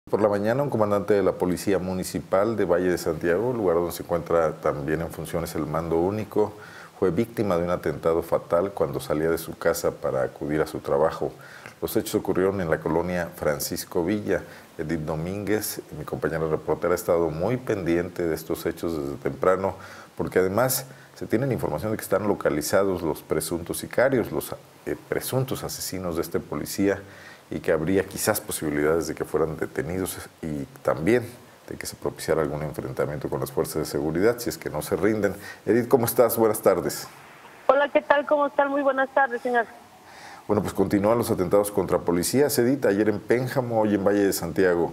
Por la mañana, un comandante de la Policía Municipal de Valle de Santiago, lugar donde se encuentra también en funciones el mando único, fue víctima de un atentado fatal cuando salía de su casa para acudir a su trabajo. Los hechos ocurrieron en la colonia Francisco Villa. Edith Domínguez, mi compañera reportera, ha estado muy pendiente de estos hechos desde temprano, porque además se tiene información de que están localizados los presuntos sicarios, los presuntos asesinos de este policía, y que habría quizás posibilidades de que fueran detenidos y también de que se propiciara algún enfrentamiento con las fuerzas de seguridad, si es que no se rinden. Edith, ¿cómo estás? Buenas tardes. Hola, ¿qué tal? ¿Cómo están? Muy buenas tardes, señor. Bueno, pues continúan los atentados contra policías, Edith, ayer en Pénjamo, hoy en Valle de Santiago.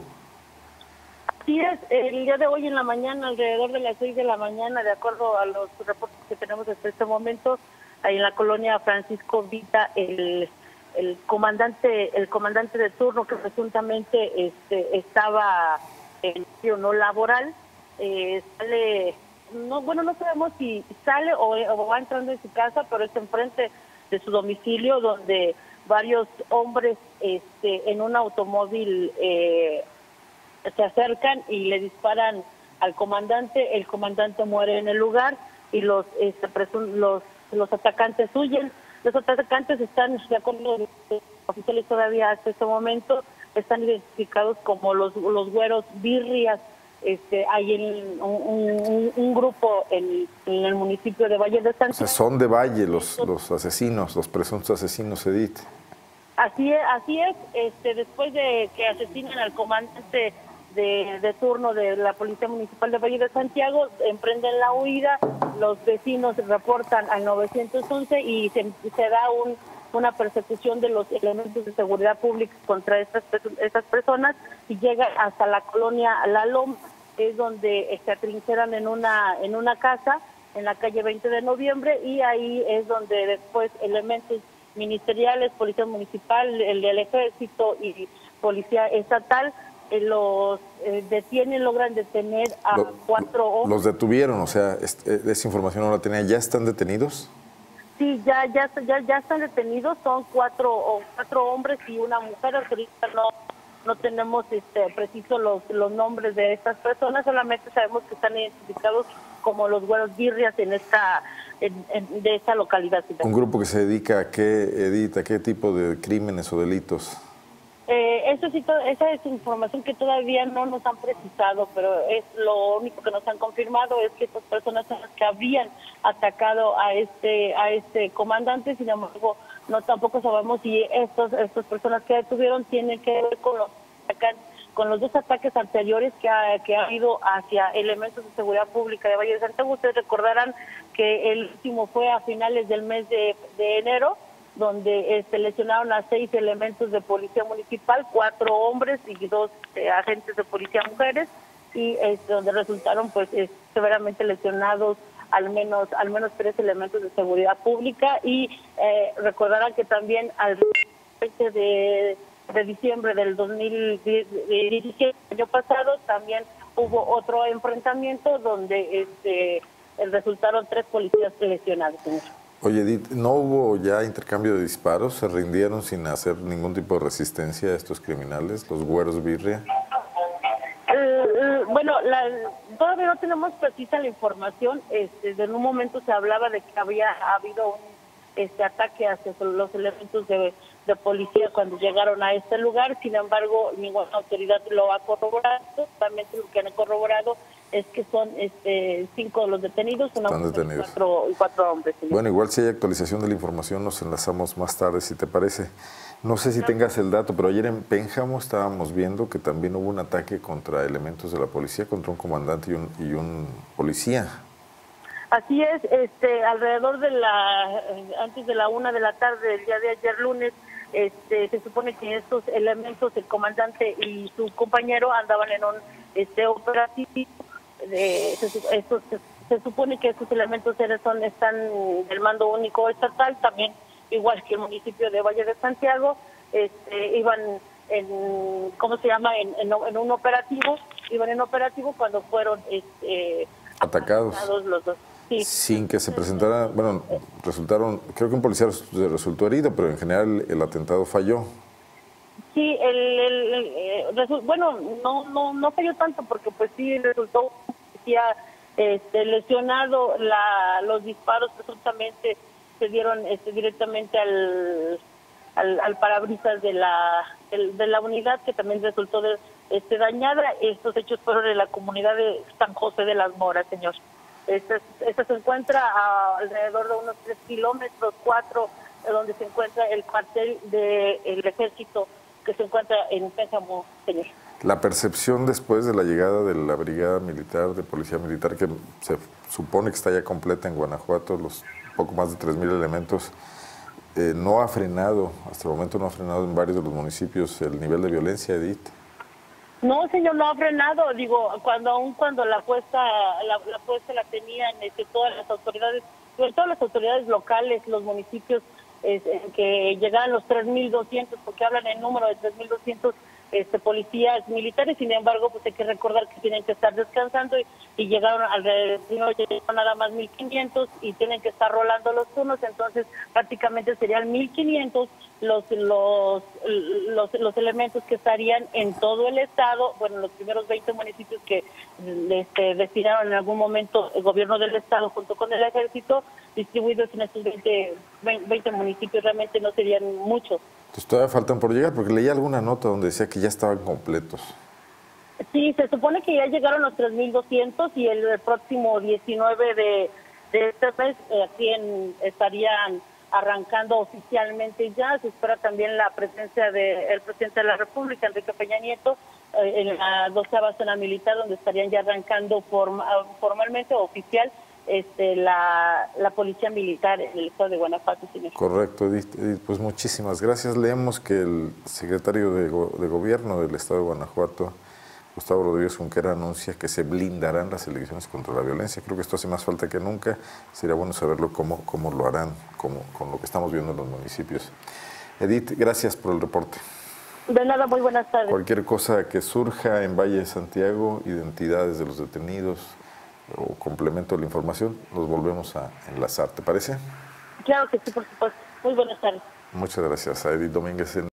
Sí, es el día de hoy en la mañana, alrededor de las 6 de la mañana, de acuerdo a los reportes que tenemos hasta este momento, ahí en la colonia Francisco Vita, el comandante de turno que presuntamente estaba en no laboral, sale, no sabemos si sale o va entrando en su casa, pero es enfrente de su domicilio, donde varios hombres en un automóvil se acercan y le disparan al comandante. El comandante muere en el lugar y los atacantes huyen. Los atacantes están, de acuerdo a los oficiales todavía hasta este momento, están identificados como los güeros birrias. Hay un grupo en el municipio de Valle de Santiago. O sea, son de Valle los asesinos, los presuntos asesinos, Edith. Así es. Después de que asesinan al comandante de turno de la Policía Municipal de Valle de Santiago, emprenden la huida. Los vecinos reportan al 911 y se da una persecución de los elementos de seguridad pública contra estas personas, y llega hasta la colonia La Loma, es donde se atrincheran en una casa en la calle 20 de noviembre, y ahí es donde después elementos ministeriales, policía municipal, el del ejército y policía estatal los detienen, logran detener a 4 hombres. Los detuvieron, o sea, esa información no la tenía. ¿Ya están detenidos? Sí, ya están detenidos. Son cuatro hombres y una mujer. Ahorita no tenemos preciso los nombres de estas personas, solamente sabemos que están identificados como los güeros birrias de esta localidad. ¿Un grupo que se dedica a qué, Edith, a qué tipo de crímenes o delitos? Esa es información que todavía no nos han precisado, pero es lo único que nos han confirmado, es que estas personas son las que habrían atacado a este comandante. Sin embargo, tampoco sabemos si estas personas que detuvieron tienen que ver con los dos ataques anteriores que ha habido hacia elementos de seguridad pública de Valle de Santiago. Ustedes recordarán que el último fue a finales del mes de enero, donde lesionaron a 6 elementos de policía municipal, 4 hombres y 2 agentes de policía mujeres, y donde resultaron pues severamente lesionados al menos 3 elementos de seguridad pública. Y recordarán que también al 20 de diciembre del 2017, año pasado, también hubo otro enfrentamiento donde resultaron 3 policías lesionados. Oye, Edith, ¿no hubo ya intercambio de disparos? ¿Se rindieron sin hacer ningún tipo de resistencia a estos criminales, los güeros birria? Bueno, todavía no tenemos precisa la información. En un momento se hablaba de que había habido un ataque hacia los elementos de policía cuando llegaron a este lugar. Sin embargo, ninguna autoridad lo ha corroborado. Solamente lo que han corroborado es que son 5 de los detenidos, una mujer y 4 hombres. Señor. Bueno, igual si hay actualización de la información nos enlazamos más tarde, si te parece. No sé si tengas el dato, pero ayer en Pénjamo estábamos viendo que también hubo un ataque contra elementos de la policía, contra un comandante y un policía. Así es, alrededor de antes de la 1 de la tarde del día de ayer lunes, se supone que estos elementos, el comandante y su compañero, andaban en un operativo. Se supone que estos elementos están del mando único estatal, también igual que el municipio de Valle de Santiago. Iban en un operativo, cuando fueron atacados los dos. Sí. Sin que se presentara, bueno, creo que un policía resultó herido, pero en general el atentado falló. Sí, bueno, no falló tanto porque pues sí resultó un policía lesionado. Los disparos presuntamente se dieron directamente al parabrisas de la unidad, que también resultó dañada. Estos hechos fueron en la comunidad de San José de las Moras, señor. Esta se encuentra a alrededor de unos 3 kilómetros, 4, donde se encuentra el cuartel del ejército, que se encuentra en Pénjamo, señor. La percepción después de la llegada de la brigada militar, de policía militar, que se supone que está ya completa en Guanajuato, los poco más de 3,000 elementos, no ha frenado, hasta el momento no ha frenado en varios de los municipios el nivel de violencia, Edith. No, señor, no ha frenado. Digo, cuando la apuesta la tenían todas las autoridades, sobre todo las autoridades locales, los municipios, que llegaban los 3,200, porque hablan en número de 3,200 policías militares. Sin embargo, pues hay que recordar que tienen que estar descansando y llegaron nada más 1,500 y tienen que estar rolando los turnos. Entonces prácticamente serían 1,500 los elementos que estarían en todo el estado. Bueno, los primeros 20 municipios que destinaron en algún momento el gobierno del estado junto con el ejército, distribuidos en estos 20 municipios, realmente no serían muchos. Entonces todavía faltan por llegar, porque leí alguna nota donde decía que ya estaban completos. Sí, se supone que ya llegaron los 3,200 y el próximo 19 de este mes estarían arrancando oficialmente ya. Se espera también la presencia del presidente de la República, Enrique Peña Nieto, en la 12ª zona militar, donde estarían ya arrancando formalmente o oficial la policía militar en el estado de Guanajuato, señor. Correcto, Edith. Pues muchísimas gracias. Leemos que el secretario de Gobierno del estado de Guanajuato, Gustavo Rodríguez Junquera, anuncia que se blindarán las elecciones contra la violencia. Creo que esto hace más falta que nunca. Sería bueno saberlo cómo lo harán, con lo que estamos viendo en los municipios. Edith, gracias por el reporte. De nada, muy buenas tardes. Cualquier cosa que surja en Valle de Santiago, identidades de los detenidos o complemento de la información, los volvemos a enlazar. ¿Te parece? Claro que sí, por supuesto. Muy buenas tardes. Muchas gracias a Edith Domínguez.